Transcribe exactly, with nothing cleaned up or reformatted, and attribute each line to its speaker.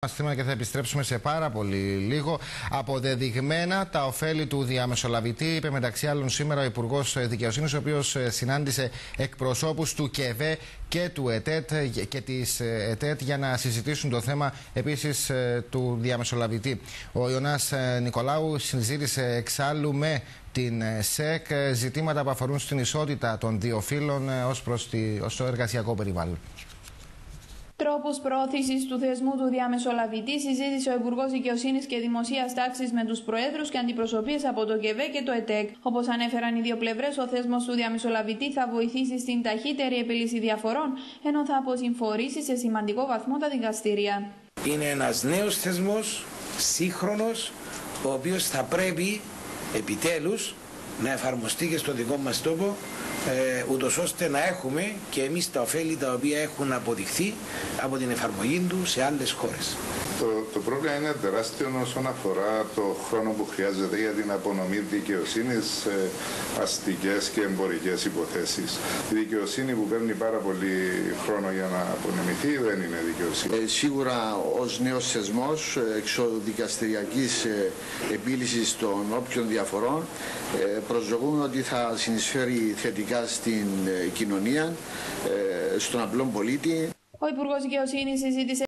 Speaker 1: Και θα επιστρέψουμε σε πάρα πολύ λίγο. Αποδεδειγμένα τα ωφέλη του διαμεσολαβητή, είπε μεταξύ άλλων σήμερα ο Υπουργός Δικαιοσύνης, ο οποίος συνάντησε εκπροσώπους του ΚΕΒΕ και του ΕΤΕΤ και της ΕΤΕΤ για να συζητήσουν το θέμα επίσης του διαμεσολαβητή. Ο Ιωνάς Νικολάου συζήτησε εξάλλου με την ΣΕΚ ζητήματα που αφορούν στην ισότητα των δύο φύλων ως προς το εργασιακό περιβάλλον.
Speaker 2: Τρόπους προώθησης του θεσμού του διαμεσολαβητή συζήτησε ο Υπουργός Δικαιοσύνης και Δημοσίας Τάξης με τους προέδρους και αντιπροσωπείες από το ΚΕΒΕ και το ΕΤΕΚ. Όπως ανέφεραν οι δύο πλευρές, ο θεσμός του διαμεσολαβητή θα βοηθήσει στην ταχύτερη επίλυση διαφορών, ενώ θα αποσυμφορήσει σε σημαντικό βαθμό τα δικαστήρια.
Speaker 3: Είναι ένας νέος θεσμός, σύγχρονος, ο οποίος θα πρέπει επιτέλους να εφαρμοστεί και στο δικό μας τόπο, ε, ούτως ώστε να έχουμε και εμείς τα ωφέλη τα οποία έχουν αποδειχθεί από την εφαρμογή του σε άλλες χώρες.
Speaker 4: Το, το πρόβλημα είναι τεράστιο όσον αφορά το χρόνο που χρειάζεται για την απονομή δικαιοσύνης σε αστικές και εμπορικές υποθέσεις. Η δικαιοσύνη που παίρνει πάρα πολύ χρόνο για να απονεμηθεί δεν είναι δικαιοσύνη.
Speaker 5: Ε, σίγουρα ως νέος θεσμός εξοδικαστηριακής ε, επίλυσης των όποιων διαφορών ε, προσδοκούμε ότι θα συνεισφέρει θετικά στην ε, κοινωνία, ε, στον απλό πολίτη.
Speaker 2: Ο Υπουργός Δικαιοσύνης συζήτησε